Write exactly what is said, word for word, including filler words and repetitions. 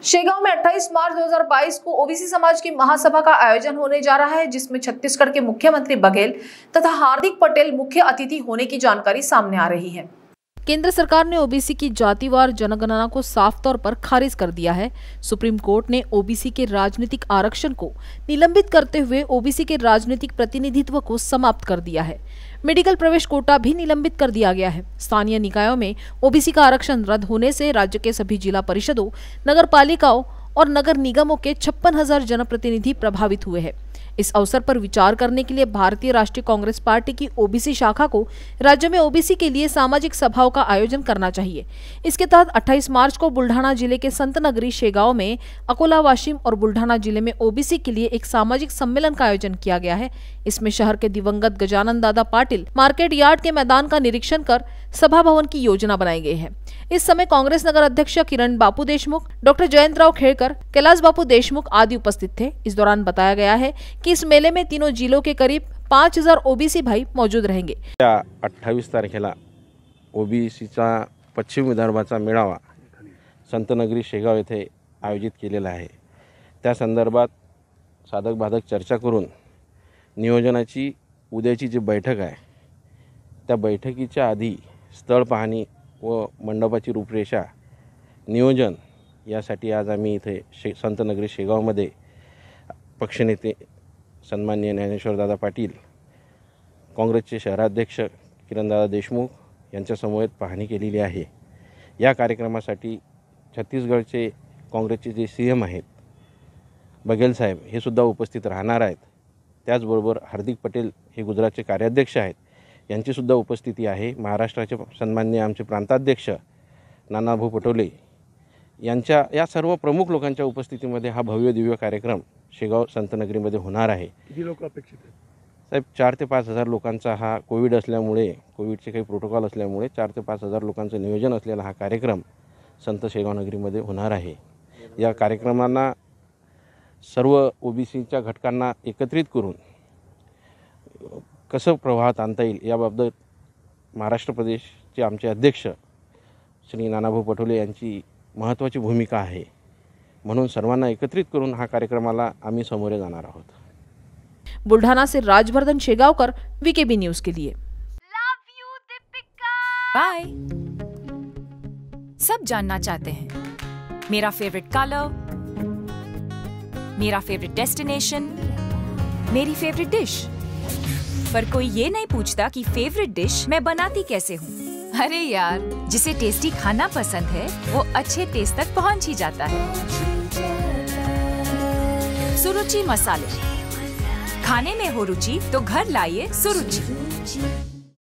शेगांव में अट्ठाईस मार्च दो हज़ार बाईस को ओबीसी समाज की महासभा का आयोजन होने जा रहा है, जिसमें छत्तीसगढ़ के मुख्यमंत्री बघेल तथा हार्दिक पटेल मुख्य अतिथि होने की जानकारी सामने आ रही है। केंद्र सरकार ने ओबीसी की जातिवार जनगणना को साफ तौर पर खारिज कर दिया है। सुप्रीम कोर्ट ने ओबीसी के राजनीतिक आरक्षण को निलंबित करते हुए ओबीसी के राजनीतिक प्रतिनिधित्व को समाप्त कर दिया है। मेडिकल प्रवेश कोटा भी निलंबित कर दिया गया है। स्थानीय निकायों में ओबीसी का आरक्षण रद्द होने से राज्य के सभी जिला परिषदों, नगर पालिकाओं और नगर निगमों के छप्पन हजार जनप्रतिनिधि प्रभावित हुए हैं। इस अवसर पर विचार करने के लिए भारतीय राष्ट्रीय कांग्रेस पार्टी की ओबीसी शाखा को राज्य में ओबीसी के लिए सामाजिक सभाओं का आयोजन करना चाहिए। इसके तहत अट्ठाईस मार्च को बुल्ढाना जिले के संत नगरी शेगांव में, अकोला, वाशिम और बुल्ढाना जिले में ओबीसी के लिए एक सामाजिक सम्मेलन का आयोजन किया गया है। इसमें शहर के दिवंगत गजानन दादा पाटिल मार्केट यार्ड के मैदान का निरीक्षण कर सभा भवन की योजना बनाई गई है। इस समय कांग्रेस नगर अध्यक्ष किरण बापू देशमुख, डॉक्टर जयंतराव खेड़कर, कैलाश बापू देशमुख आदि उपस्थित थे। इस दौरान बताया गया है कि इस मेले में तीनों जिलों के करीब पाच हजार ओबीसी भाई मौजूद रहेंगे। अठ्ठावीस तारखेला ओबीसीचा पश्चिम विदर्भाचा मेळावा संतनगरी शेगाव येथे आयोजित केलेला आहे। त्या संदर्भात साधक बाधक चर्चा करून नियोजनाची उद्याची जी बैठक आहे त्या बैठकीच्या आधी स्थळ पाहणी व मंडपाची रूपरेषा नियोजन यासाठी आज आम्ही इथे शे संतनगरी शेगावमध्ये पक्षनेते सन्माननीय ज्ञानेश्वरदादा पाटील, काँग्रेसचे शहराध्यक्ष किरणदादा देशमुख यांच्या समवेत पाहणी केलेली आहे। या कार्यक्रमासाठी छत्तीसगडचे काँग्रेसचे जे सीएम आहेत बघेल साहेब हे सुद्धा उपस्थित राहणार आहेत। त्याचबरोबर हार्दिक पटेल हे गुजरातचे कार्याध्यक्ष आहेत, यांची सुद्धा उपस्थिती आहे। महाराष्ट्राचे सन्माननीय आमचे प्रांताध्यक्ष नानाभाऊ पटोले यांच्या या सर्व प्रमुख लोकांच्या उपस्थितीमध्ये हा भव्य दिव्य कार्यक्रम शेगाव संतनगरीमध्ये होणार आहे। किती लोक अपेक्षित आहेत साहेब? चार ते पाच हजार लोकांचा हा कोविड असल्यामुळे कोविडचे काही प्रोटोकॉल असल्यामुळे चार ते पाच हजार लोकांचं नियोजन असलेला हा कार्यक्रम संत शेगाव नगरीमध्ये होणार आहे। या कार्यक्रमांना सर्व ओबीसीच्या घटकांना एकत्रित करून कसं प्रवाहात आणता येईल याबाबत महाराष्ट्र प्रदेशचे आमचे अध्यक्ष श्री नानाभाऊ पटोले यांची महत्त्वाची भूमिका आहे। म्हणून सर्वांना एकत्रित करून हा कार्यक्रमाला आम्ही सामोरे जाणार आहोत। बुल्ढाना से राजवर्धन शेगावकर, वीकेबी न्यूज के लिए। बाय। सब जानना चाहते हैं मेरा फेवरेट कलर, मेरा फेवरेट डेस्टिनेशन, मेरी फेवरेट डिश, पर कोई ये नहीं पूछता कि फेवरेट डिश मैं बनाती कैसे हूँ। अरे यार, जिसे टेस्टी खाना पसंद है वो अच्छे टेस्ट तक पहुँच ही जाता है। सुरुचि मसाले, खाने में हो रुचि तो घर लाइए सुरुचि।